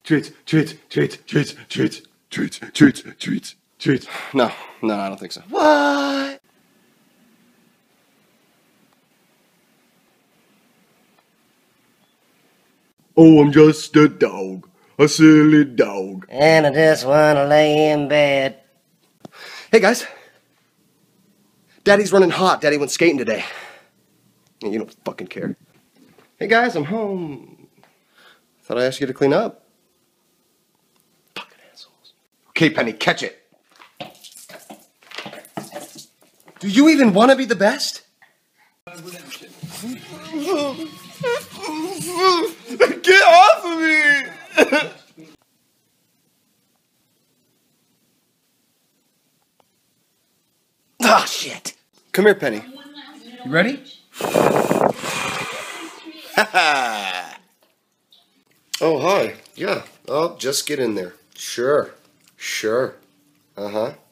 treats, treats, treats, treats, treats, treats, treats, treats, treats. No, I don't think so. What? Oh, I'm just a dog, a silly dog. And I just wanna lay in bed. Hey guys, Daddy's running hot. Daddy went skating today. You don't fucking care. Hey guys, I'm home. Thought I asked you to clean up. Fucking assholes. Okay, Penny, catch it. Do you even want to be the best? Get off of me! Ah, shit. Come here, Penny. You ready? Oh, hi. Yeah. Oh, just get in there. Sure. Uh-huh.